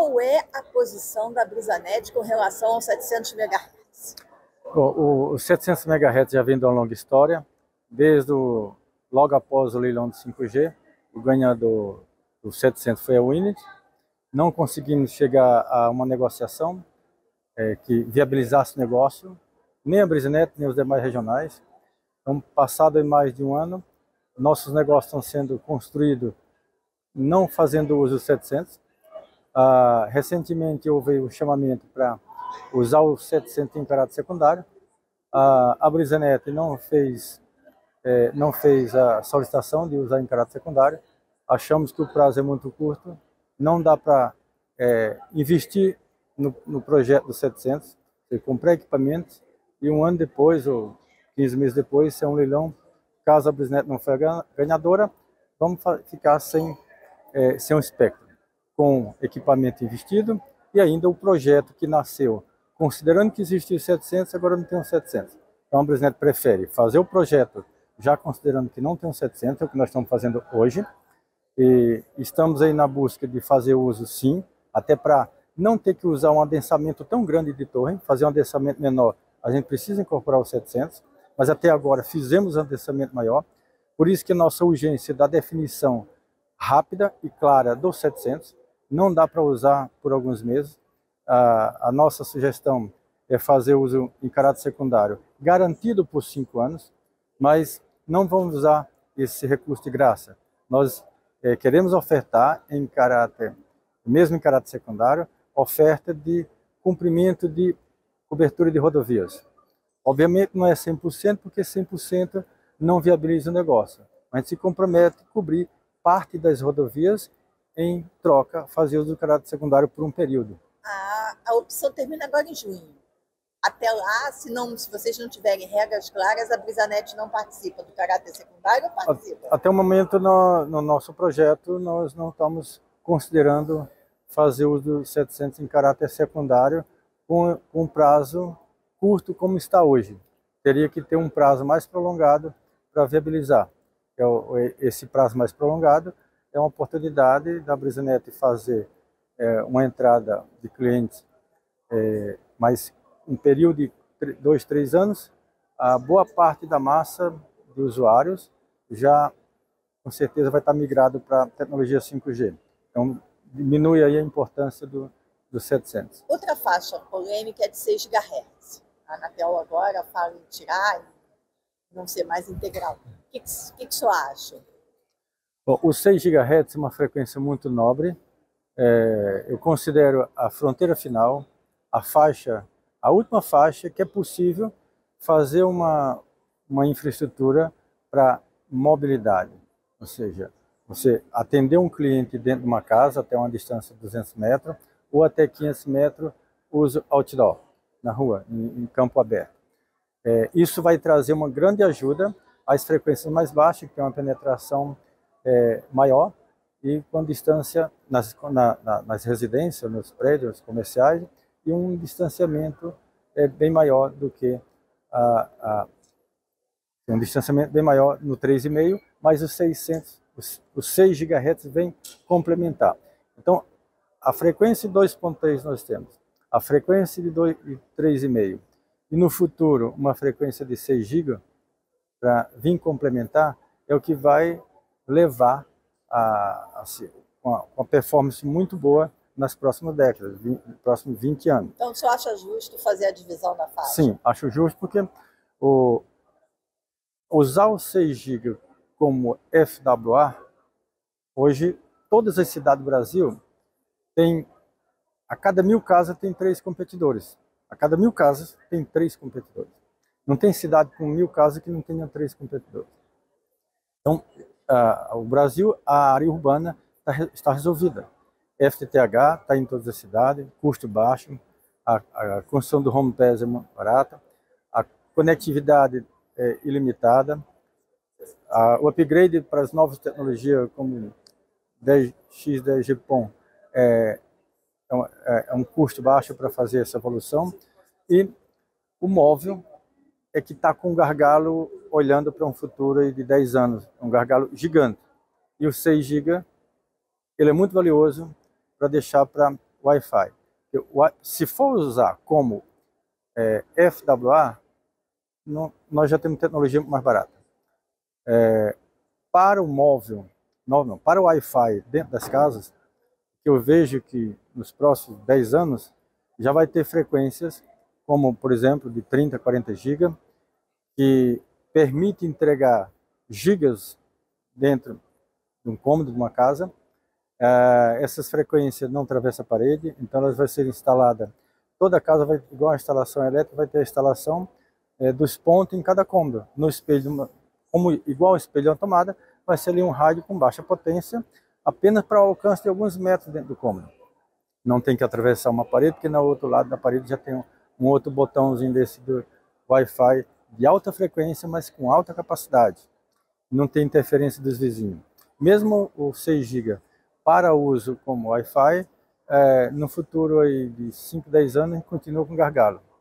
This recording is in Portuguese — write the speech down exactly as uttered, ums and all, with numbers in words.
qual é a posição da BrisaNet com relação aos setecentos megahertz? O, o setecentos megahertz já vem de uma longa história, desde o, logo após o leilão do cinco G, o ganhador do setecentos foi a Winit. Não conseguimos chegar a uma negociação é, que viabilizasse o negócio, nem a BrisaNet, nem os demais regionais. Então, passado mais de um ano, nossos negócios estão sendo construídos não fazendo uso dos setecentos. Ah, recentemente houve o chamamento para usar o setecentos em caráter secundário. Ah, a BrisaNet não fez, é, não fez a solicitação de usar em caráter secundário. Achamos que o prazo é muito curto, não dá para é, investir no, no projeto do setecentos, você comprar equipamentos e um ano depois, ou quinze meses depois, se é um leilão, caso a BrisaNet não for a ganhadora, vamos ficar sem, é, sem um espectro, com equipamento investido e ainda o projeto que nasceu, considerando que existia o setecentos, agora não tem o setecentos. Então a BrisaNet prefere fazer o projeto já considerando que não tem o setecentos, é o que nós estamos fazendo hoje, e estamos aí na busca de fazer uso sim, até para não ter que usar um adensamento tão grande de torre, fazer um adensamento menor, a gente precisa incorporar o setecentos, mas até agora fizemos um adensamento maior, por isso que nossa urgência da definição rápida e clara do setecentos, não dá para usar por alguns meses. A, a nossa sugestão é fazer uso em caráter secundário, garantido por cinco anos, mas não vamos usar esse recurso de graça. Nós é, queremos ofertar em caráter, mesmo em caráter secundário, oferta de cumprimento de cobertura de rodovias. Obviamente não é cem por cento, porque cem por cento não viabiliza o negócio. A gente se compromete a cobrir parte das rodovias em troca, fazer uso do caráter secundário por um período. A, a opção termina agora em junho. Até lá, se, não, se vocês não tiverem regras claras, a BrisaNet não participa do caráter secundário ou participa? Até o momento, no, no nosso projeto, nós não estamos considerando fazer uso do setecentos em caráter secundário com, com um prazo curto como está hoje. Teria que ter um prazo mais prolongado para viabilizar. Esse prazo mais prolongado é uma oportunidade da BrisaNet fazer é, uma entrada de clientes é, mais um período de dois, três anos. A boa parte da massa de usuários já com certeza vai estar migrado para a tecnologia cinco G. Então diminui aí a importância do, do setecentos. Outra faixa polêmica é de seis gigahertz. A Anatel agora fala em tirar e não ser mais integral. O que, que, que o senhor acha? Bom, o seis gigahertz é uma frequência muito nobre. É, eu considero a fronteira final, a faixa, a última faixa que é possível fazer uma, uma infraestrutura para mobilidade. Ou seja, você atender um cliente dentro de uma casa até uma distância de duzentos metros ou até quinhentos metros, uso outdoor, na rua, em, em campo aberto. É, isso vai trazer uma grande ajuda às frequências mais baixas, que tem uma penetração é, maior, e com distância nas, na, na, nas residências, nos prédios comerciais, e um distanciamento é, bem maior do que a, a, um distanciamento bem maior no três vírgula cinco, mas os seiscentos, os, os seis gigahertz vem complementar. Então, a frequência de dois ponto três nós temos, a frequência de três vírgula cinco, e no futuro uma frequência de seis gigas para vir complementar, é o que vai levar a, a, uma, uma performance muito boa nas próximas décadas, nos próximos vinte anos. Então, o senhor acha justo fazer a divisão da faixa? Sim, acho justo, porque o, usar o seis gigas como F W A, hoje todas as cidades do Brasil tem, a cada mil casas tem três competidores. A cada mil casas tem três competidores. Não tem cidade com mil casas que não tenha três competidores. Então, uh, o Brasil, a área urbana tá, está resolvida. F T T H está em todas as cidades, custo baixo, a, a construção do home pass é muito barata, a conectividade é ilimitada, a, o upgrade para as novas tecnologias como dez X, dez G PON é, é, um, é um custo baixo para fazer essa evolução, e o móvel é que está com um gargalo olhando para um futuro de dez anos, um gargalo gigante. E o seis gigas, ele é muito valioso para deixar para Wi-Fi. Se for usar como é, F W A, não, nós já temos tecnologia muito mais barata. É, para o móvel, não, não, para o Wi-Fi dentro das casas, eu vejo que nos próximos dez anos já vai ter frequências como, por exemplo, de trinta, quarenta gigas, que permite entregar gigas dentro de um cômodo de uma casa. Uh, essas frequências não atravessam a parede, então elas vão ser instaladas. Toda casa vai, igual a instalação elétrica, vai ter a instalação é, dos pontos em cada cômodo. No espelho, como igual ao espelho à tomada, vai ser ali um rádio com baixa potência, apenas para o alcance de alguns metros dentro do cômodo. Não tem que atravessar uma parede, porque no outro lado da parede já tem um, um outro botãozinho desse do Wi-Fi de alta frequência, mas com alta capacidade. Não tem interferência dos vizinhos. Mesmo o seis gigas para uso como Wi-Fi, é, no futuro aí de cinco, dez anos, a gente continua com gargalo.